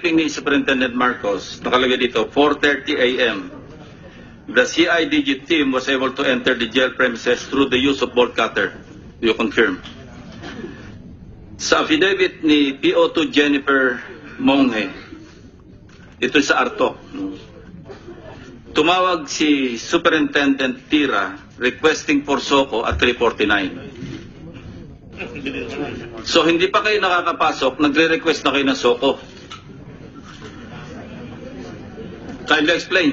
briefing ni Superintendent Marcos, nakalagay dito, 4:30 a.m. The CIDG team was able to enter the jail premises through the use of bolt cutter. Do you confirm? Sa affidavit ni PO2 Jennifer Monghe, ito sa Arto, tumawag si Superintendent Tira requesting for SOCO at 3:49. So hindi pa kayo nakakapasok, nagre-request na kayo ng SOCO. Kindly explain.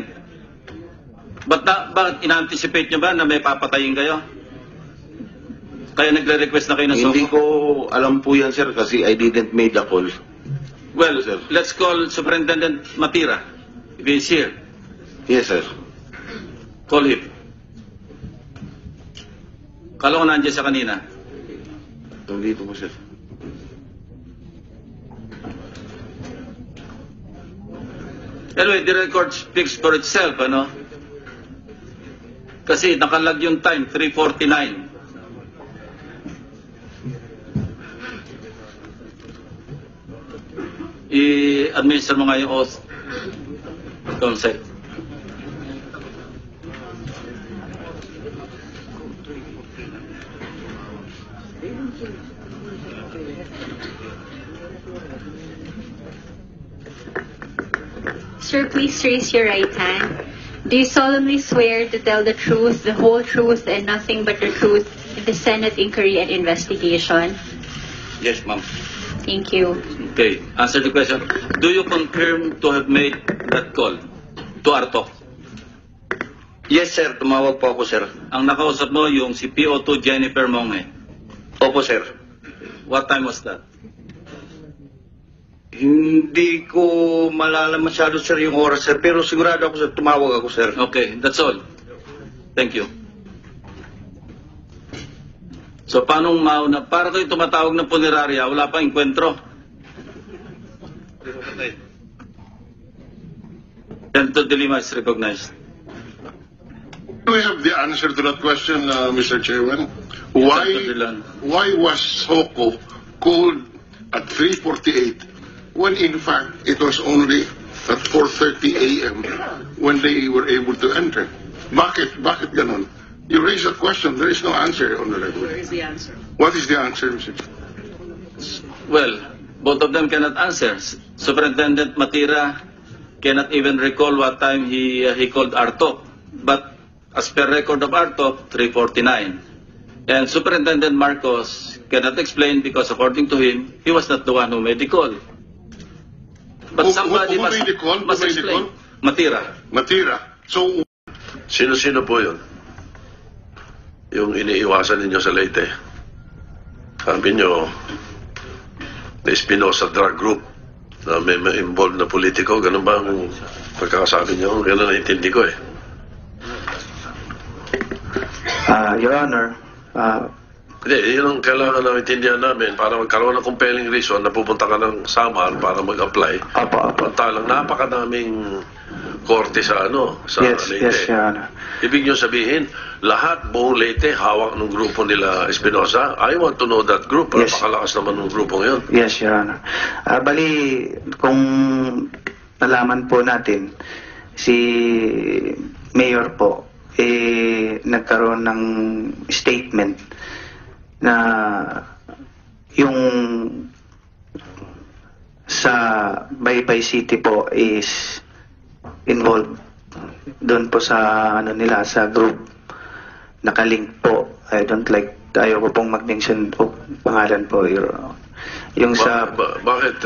Bakit in-anticipate nyo ba na may papatayin kayo? Kaya nagre-request na kayo ng SOCO? Hindi ko alam po yan, sir, kasi I didn't make the call. Well, Sir. let's call Superintendent Matira if he is here. Yes, sir. Call him. Kala ko nandiyan sa kanina. Nandito po, sir. Anyway, the record speaks for itself, ano? Kasi nakalag yung time, 3:49. I-administer mo nga yung oath. Consent. Sir, please raise your right hand. Do you solemnly swear to tell the truth, the whole truth, and nothing but the truth in the Senate inquiry and investigation? Yes, ma'am. Thank you. Okay, answer the question. Do you confirm to have made that call to Arto? Yes, sir. Tumawag po ako, sir. Ang nakausap mo yung si PO2 Jennifer Monghe. Opo, sir. What time was that? Hindi ko malala masyado, sir, yung oras, sir. Pero sigurado ako, sir. Tumawag ako, sir. Okay, that's all. Thank you. So, paano mauna? Para kayo tumatawag ng punerarya, wala pang enkwentro. Senator De Lima is recognized. Do we have the answer to that question, Mr. Chairman? Senator Dillon. Why was SOCO called at 3:48 when in fact it was only at 4:30 a.m. when they were able to enter? Bakit ganon? You raise that question, there is no answer on the record. Where is the answer? What is the answer, Mr. Chairman? Well, both of them cannot answer. Superintendent Matira cannot even recall what time he called Arto. But as per record of Arto, 3:49. And Superintendent Marcos cannot explain because according to him, he was not the one who made the call. But somebody who made the call? must Who made the explain. call? Matira. So, Sino-sino po yun? Yung iniiwasan ninyo sa Leyte. Sabi nyo, the Espinosa Drug Group na may involved na politiko. Ganun ba ang pagkakasabi nyo? Ganun naintindi ko eh. Your Honor, Hindi, yun ang kailangan namin intindihan namin para magkaroon ng compelling reason na pupunta ka ng Samar para mag-apply. Apo. Pantalang napakadaming korte sa Yes, Leyte. yes, Your Honor. Ibig nyo sabihin, lahat buong Leyte hawak ng grupo nila Espinosa. I want to know that group. Yes. Napakalakas naman ng grupong yun. Yes, Your Honor. Bali, kung nalaman po natin, si Mayor po, nagkaroon ng statement na yung sa Baybay City po is involved doon po sa nila sa group nakalink po. Ayaw ko pong mag-mention po pangalan po yung sa Bakit?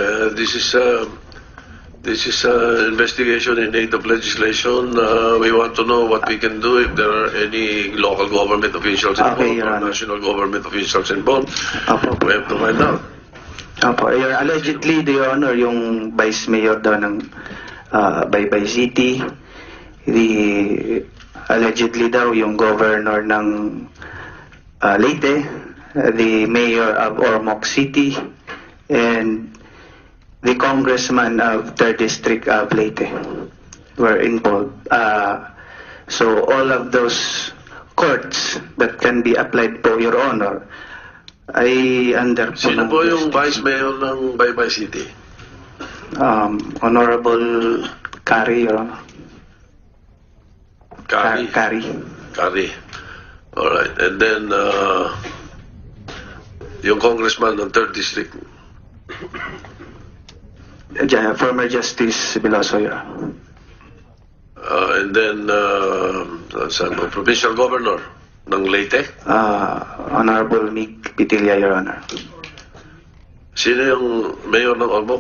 This is investigation in aid of legislation. We want to know what we can do if there are any local government officials involved Your or Honor. national government officials involved. Opo. We have to find out. Opo, allegedly, Your Honor, yung Vice Mayor daw ng Baybay City, allegedly daw yung Governor ng Leyte, the Mayor of Ormoc City, and the Congressman of 3rd District of Leyte were involved. So all of those courts that can be applied po, Your Honor, ay under po Sino ng po yung jurisdiction. Vice Mayor ng Baybay City? Honorable Kari, Your Honor. Kari. Kari. Alright. And then, yung congressman ng 3rd District. Former Justice Veloso, Your Honor. And then, provincial governor ng Leyte. Honorable Mick Pitilla, Your Honor. Sino yung mayor ng Ormoc?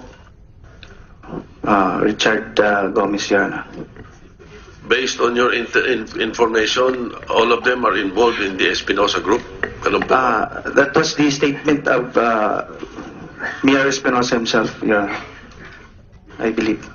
Richard Gomez, Your Honor. Based on your information, all of them are involved in the Espinosa Group? Ganun ba? That was the statement of Mayor Espinosa himself, Your Honor. I believe.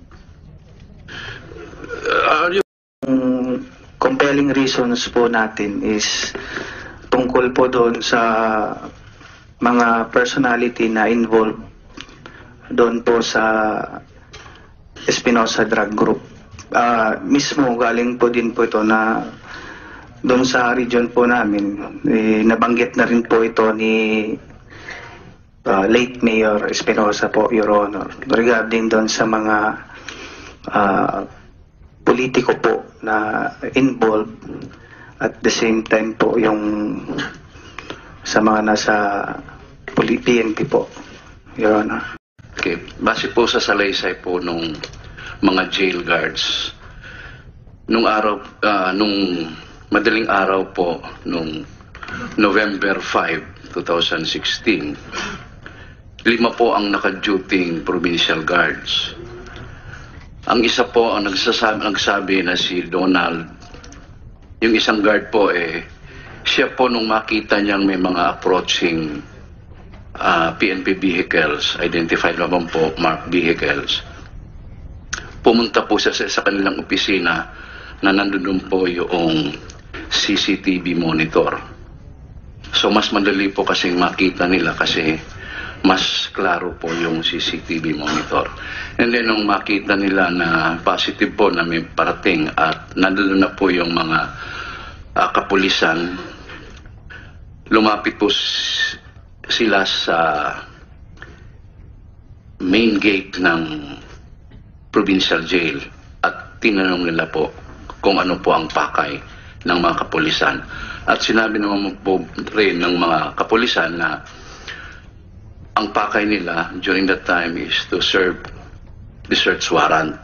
Are you... Compelling reasons po natin is tungkol po doon sa mga personality na involved doon po sa Espinosa Drug Group. Mismo galing po din po ito na doon sa region po namin, nabanggit na rin po ito ni late Mayor Espinosa po, Your Honor, regarding doon sa mga politiko po na involved at the same time po yung sa mga nasa PNP po, Your Honor. Okay, base po sa salaysay po nung mga jail guards, nung madaling araw po, nung November 5, 2016, 5 po ang naka-duting provincial guards. Ang isa po ang nagsabi na si Donald, yung isang guard po siya po nung makita niyang may mga approaching PNP vehicles, identified naman po marked vehicles, pumunta po siya sa kanilang opisina na nandun po yung CCTV monitor. So mas madali po kasing makita nila kasi mas klaro po yung CCTV monitor. And then nung makita nila na positive po na may parating at nandun na po yung mga kapulisan, lumapit po sila sa main gate ng provincial jail at tinanong nila po kung ano po ang pakay ng mga kapulisan. At sinabi naman po rin ng mga kapulisan na ang pakay nila during that time is to serve the search warrant.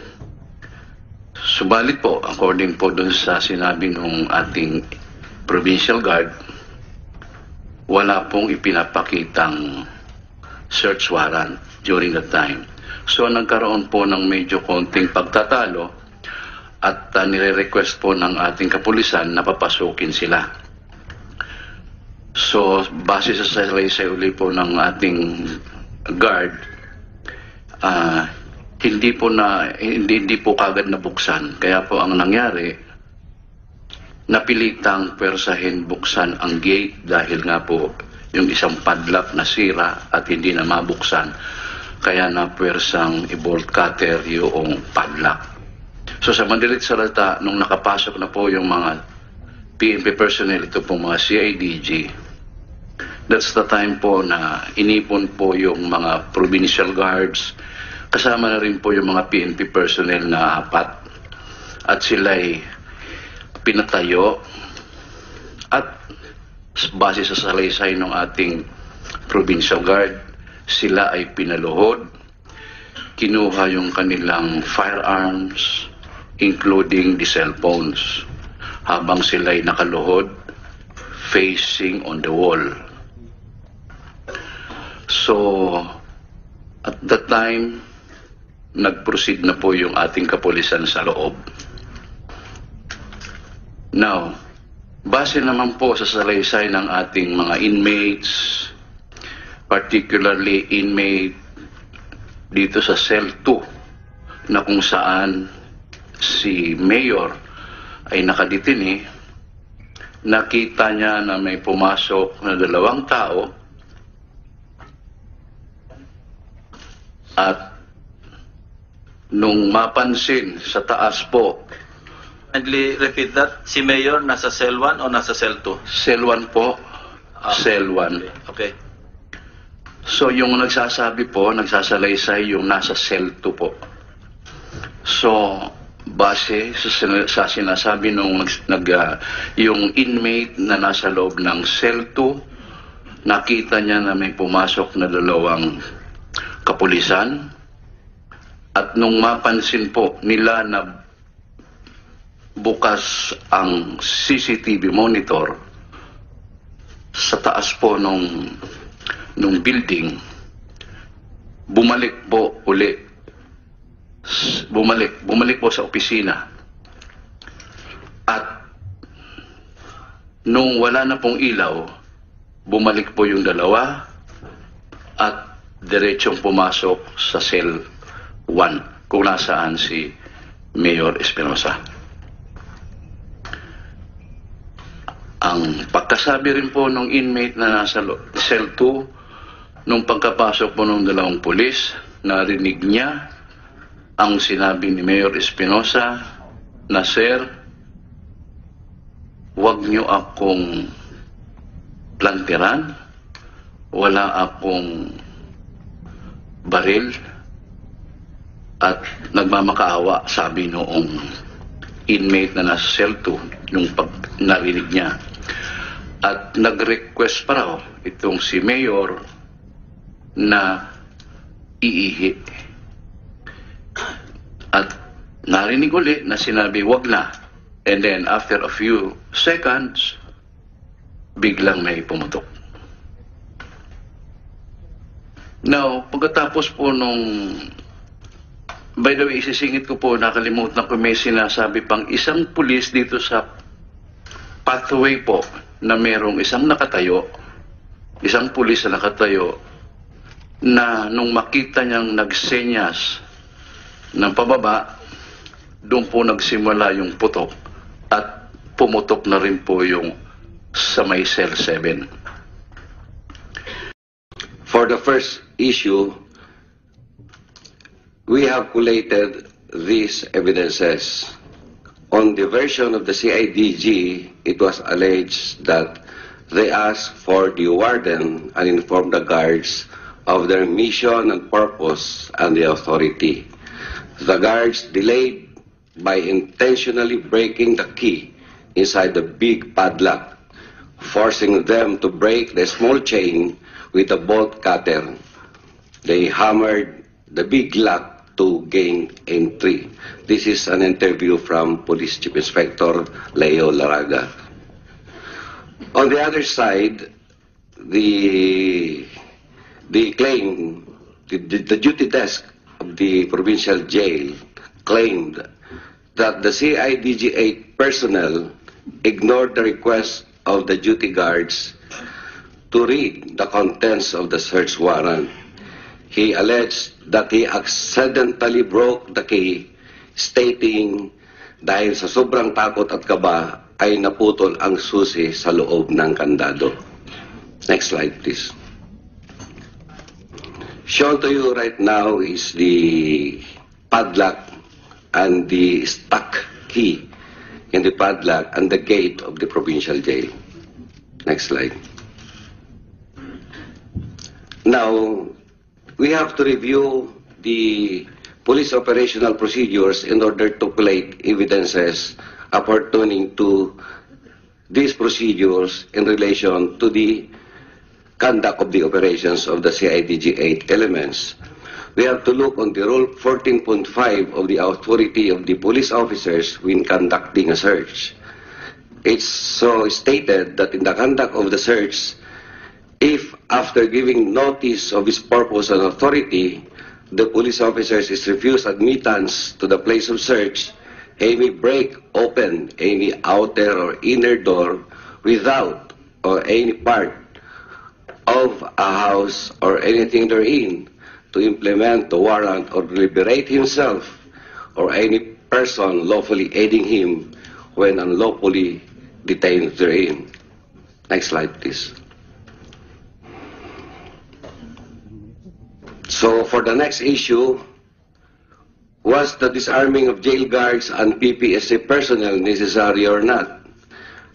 Subalit po, according po dun sa sinabi ng ating provincial guard, wala pong ipinapakitang search warrant during that time. So nagkaroon po ng medyo konting pagtatalo at nire-request po ng ating kapulisan na papasukin sila. So base sa salaysay uli po ng ating guard, hindi po kagad nabuksan. Kaya po ang nangyari, napilitang pwersahin buksan ang gate dahil nga po yung isang padlock na sira at hindi na mabuksan. Kaya napwersang i-bolt cutter yung padlock. So sa madalit salita, nung nakapasok na po yung mga PNP personnel, ito po mga CIDG, that's the time po na inipon po yung mga provincial guards, kasama na rin po yung mga PNP personnel na 4 at sila'y pinatayo at base sa salaysay ng ating provincial guard, sila ay pinaluhod, kinuha yung kanilang firearms including the cellphones habang sila'y nakaluhod facing on the wall. So at that time nag-proceed na po yung ating kapulisan sa loob. Now, base naman po sa salaysay ng ating mga inmates, particularly inmate dito sa cell 2 na kung saan si Mayor ay nakadetine, nakita niya na may pumasok na 2 tao at nung mapansin sa taas po, Kindly repeat that. Si Mayor nasa cell 1 o nasa cell 2? cell 1 po, cell 1. Okay. So yung nagsasabi po, nagsasalaysay yung nasa cell 2 po. So base sa sinasabi nung yung inmate na nasa loob ng cell 2, nakita niya na may pumasok na 2 kapulisan. At nung mapansin po nila na bukas ang CCTV monitor sa taas po nung building, bumalik po sa opisina. At nung wala na pong ilaw, bumalik po yung 2 at diretsong pumasok sa cell 1 kung nasaan si Mayor Espinosa. Ang pagkasabi rin po ng inmate na nasa cell 2, nung pagkapasok po ng 2 pulis, narinig niya ang sinabi ni Mayor Espinosa na, "Sir, huwag niyo akong plantiran, wala akong baril," at nagmamakaawa, sabi noong inmate na nasa cell 2 nung pag narinig niya. At nag-request pa raw itong si Mayor na iihi. At narinig uli na sinabi, "Wag na." And then after a few seconds, biglang may pumutok. Now, pagkatapos po nung, by the way, isisingit ko po, nakalimutan ko, may sinasabi pang isang pulis dito sa pathway po na merong isang pulis na nakatayo, na nung makita niyang nagsenyas ng pababa, doon po nagsimula yung putok at pumutok na rin po yung sa may cell 7. For the first issue, we have collated these evidences. On the version of the CIDG, it was alleged that they asked for the warden and informed the guards of their mission and purpose and the authority. The guards delayed by intentionally breaking the key inside the big padlock, forcing them to break the small chain with a bolt cutter. They hammered the big lock to gain entry. This is an interview from Police Chief Inspector Leo Laraga. On the other side, the claim, the duty desk of the provincial jail claimed that the CIDG 8 personnel ignored the request of the duty guards to read the contents of the search warrant. He alleged that he accidentally broke the key, stating dahil sa sobrang takot at kaba ay naputol ang susi sa loob ng kandado. Next slide, please. Shown to you right now is the padlock and the stuck key in the padlock and the gate of the provincial jail. Next slide. Now, we have to review the police operational procedures in order to collate evidences appertaining to these procedures in relation to the conduct of the operations of the CIDG 8 elements. We have to look on the Rule 14.5 of the authority of the police officers when conducting a search. It's so stated that in the conduct of the search, if after giving notice of his purpose and authority, the police officers is refused admittance to the place of search, he may break open any outer or inner door without or any part of a house or anything therein to implement the warrant or liberate himself or any person lawfully aiding him when unlawfully detained therein. Next slide, please. So for the next issue, was the disarming of jail guards and PPSA personnel necessary or not?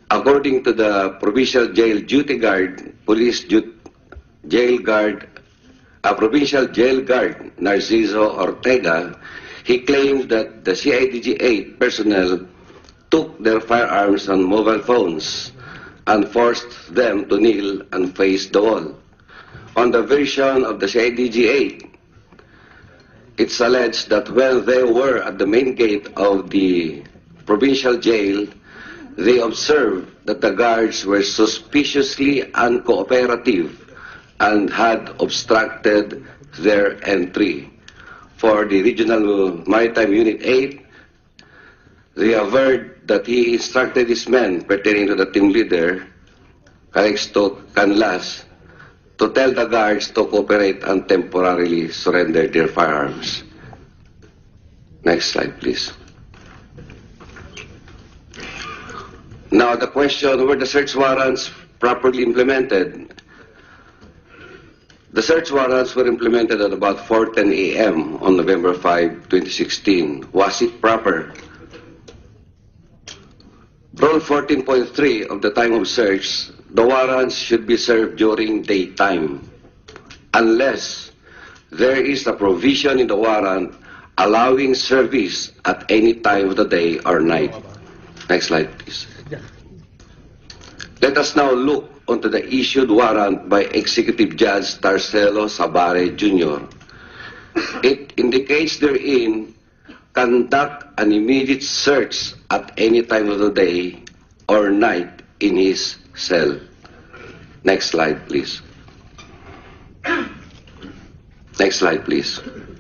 According to the Provincial Jail Duty Guard, Police Jail Guard a provincial jail guard, Narciso Ortega, he claims that the CIDG-8 personnel took their firearms and mobile phones and forced them to kneel and face the wall. On the version of the CIDG-8, it's alleged that when they were at the main gate of the provincial jail, they observed that the guards were suspiciously uncooperative and had obstructed their entry. For the Regional Maritime Unit 8, they averred that he instructed his men pertaining to the team leader, Calixto Canlas, to tell the guards to cooperate and temporarily surrender their firearms. Next slide, please. Now, the question, were the search warrants properly implemented? The search warrants were implemented at about 4:10 a.m. on November 5, 2016. Was it proper? Rule 14.3 of the time of search, the warrants should be served during daytime, unless there is a provision in the warrant allowing service at any time of the day or night. Next slide, please. Let us now look onto the issued warrant by Executive Judge Tarcelo Sabare Jr. It indicates therein, conduct an immediate search at any time of the day or night in his cell. Next slide, please. Next slide, please.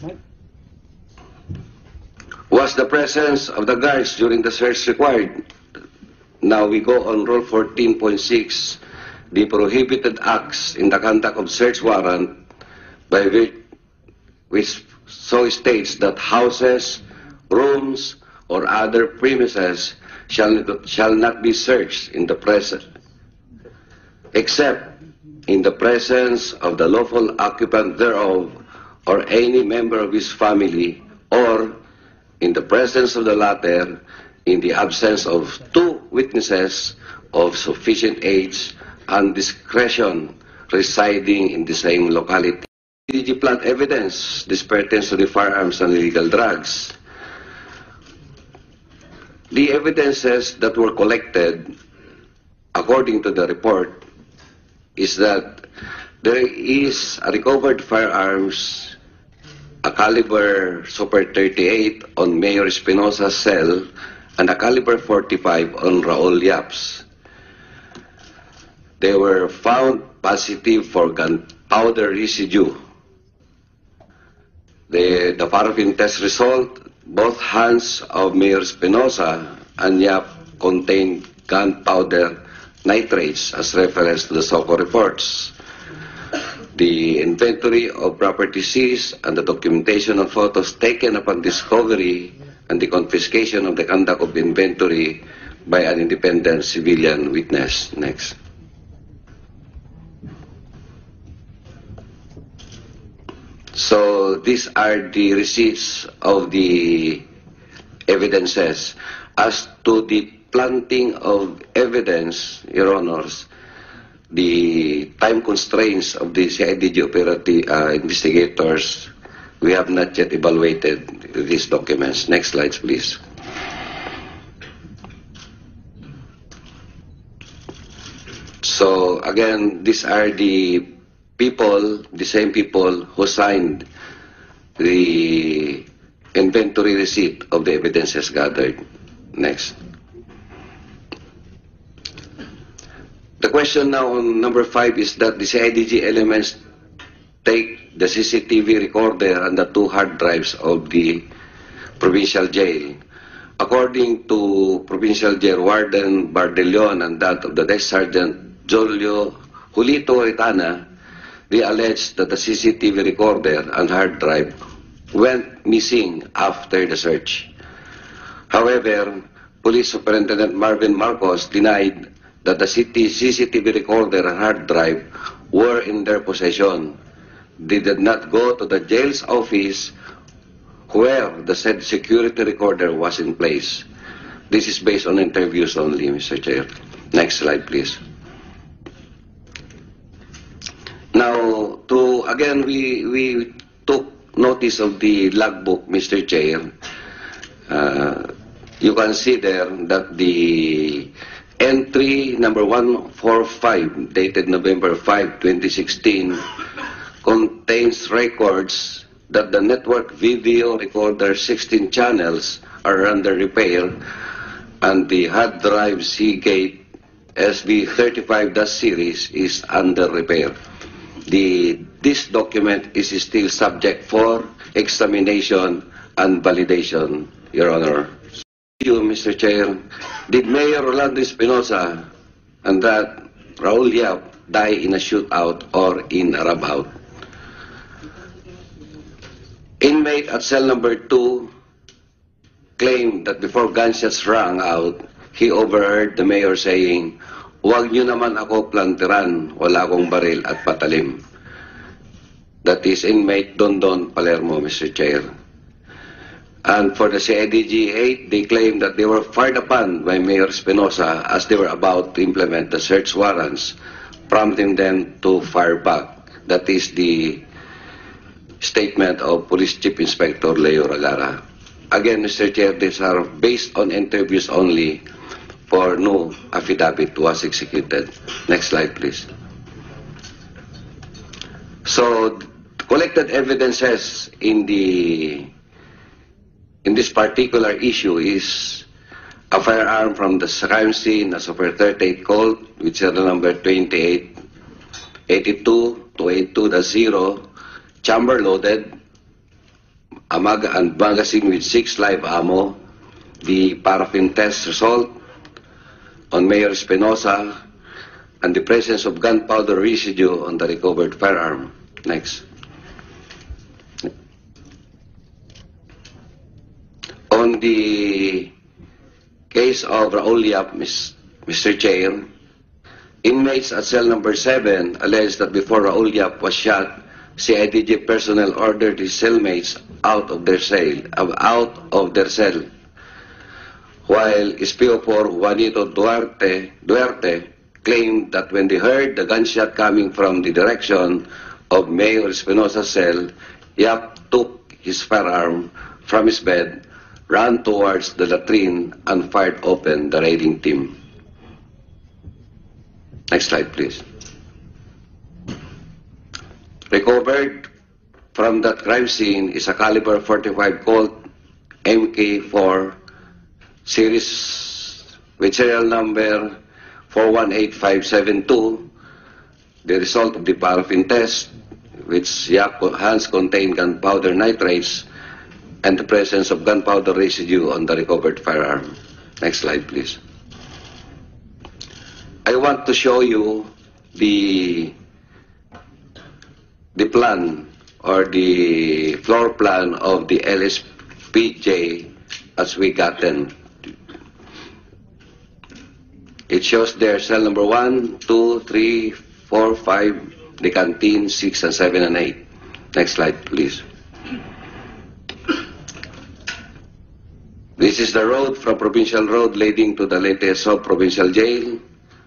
Was the presence of the guards during the search required? Now we go on Rule 14.6, the prohibited acts in the conduct of search warrant, by which so states that houses, rooms, or other premises shall not be searched in the present, except in the presence of the lawful occupant thereof, or any member of his family, or in the presence of the latter, in the absence of two witnesses of sufficient age and discretion residing in the same locality. CIDG plant evidence, this pertains to the firearms and illegal drugs. The evidences that were collected, according to the report, is that there is a recovered firearms, a caliber Super 38 on Mayor Espinosa's cell, and a caliber 45 on Raul Yaps. They were found positive for gunpowder residue. The paraffin test result, both hands of Mayor Espinosa and Yap contained gunpowder nitrates as reference to the SOCO reports. The inventory of property seized and the documentation of photos taken upon discovery and the confiscation of the conduct of inventory by an independent civilian witness. Next. So these are the receipts of the evidences. As to the planting of evidence, Your Honors, the time constraints of the CIDG investigators, we have not yet evaluated these documents. Next slides, please. So again, these are the people, the same people who signed the inventory receipt of the evidences gathered. Next. The question now on number 5 is that the CIDG elements take the CCTV recorder and the 2 hard drives of the provincial jail. According to Provincial Jail Warden Bardelion and that of the Desk Sergeant Julio Julito Retana, they alleged that the CCTV recorder and hard drive went missing after the search. However, Police Superintendent Marvin Marcos denied that the CCTV recorder and hard drive were in their possession. They did not go to the jail's office where the said security recorder was in place. This is based on interviews only, Mr. Chair. Next slide, please. Now, to again, we took notice of the logbook, Mr. Chair. You can see there that the entry number 145, dated November 5, 2016, contains records that the network video recorder 16 channels are under repair and the hard drive Seagate SV35 series is under repair. This document is still subject for examination and validation, Your Honor. Thank you, Mr. Chair. Did Mayor Rolando Espinosa and that Raul Yap die in a shootout or in a rub-out? Inmate at cell number 2 claimed that before gunshots rang out, he overheard the mayor saying, "Huwag niyo naman ako plantiran, wala akong baril at patalim." That is inmate Dondon Palermo, Mr. Chair. And for the CIDG 8, they claim that they were fired upon by Mayor Espinosa as they were about to implement the search warrants, prompting them to fire back. That is the statement of Police Chief Inspector Leo Ragara. Again, Mr. Chair, these are based on interviews only, for no affidavit was executed. Next slide, please. So, collected evidences in this particular issue is a firearm from the crime scene, a Super 38 Colt with serial number 2882-282-0, chamber loaded, a magazine with 6 live ammo, the paraffin test result on Mayor Espinosa, and the presence of gunpowder residue on the recovered firearm. Next. On the case of Raul Yap, Mr. Chair, inmates at cell number 7 allege that before Raul Yap was shot, CIDG personnel ordered his cellmates out of their cell, while SPO4 Juanito Duerte claimed that when they heard the gunshot coming from the direction of Mayor Espinosa's cell, Yap took his firearm from his bed, ran towards the latrine, and fired open the raiding team. Next slide, please. Recovered from that crime scene is a caliber 45 Colt MK4 series with serial number 418572. The result of the paraffin test, which Yap hands contained gunpowder nitrates, and the presence of gunpowder residue on the recovered firearm. Next slide, please. I want to show you the plan or the floor plan of the LSPJ as we got them. It shows their cell number 1, 2, 3, 4, 5, the canteen, 6, and 7, and 8. Next slide, please. This is the road from Provincial Road leading to the latest sub-provincial jail.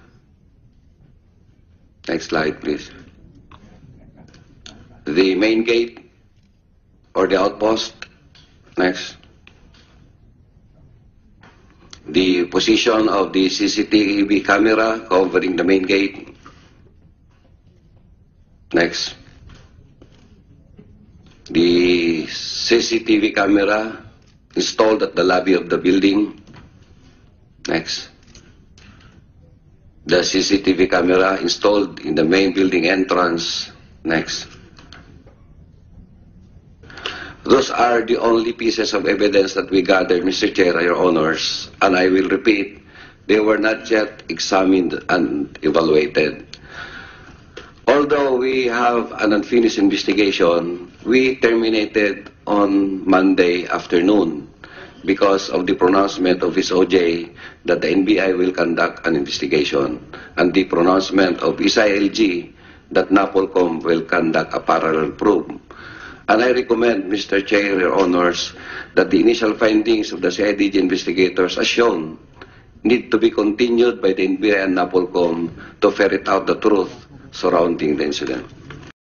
Next slide, please. The main gate or the outpost. Next. The position of the CCTV camera covering the main gate. Next. The CCTV camera installed at the lobby of the building. Next. The CCTV camera installed in the main building entrance. Next. Those are the only pieces of evidence that we gathered, Mr. Chair, Your Honors. And I will repeat, they were not yet examined and evaluated. Although we have an unfinished investigation, we terminated on Monday afternoon because of the pronouncement of his OJ that the NBI will conduct an investigation and the pronouncement of SILG that NAPOLCOM will conduct a parallel probe. And I recommend, Mr. Chair, Your Honors, that the initial findings of the CIDG investigators as shown need to be continued by the NBI and NAPOLCOM to ferret out the truth surrounding the incident.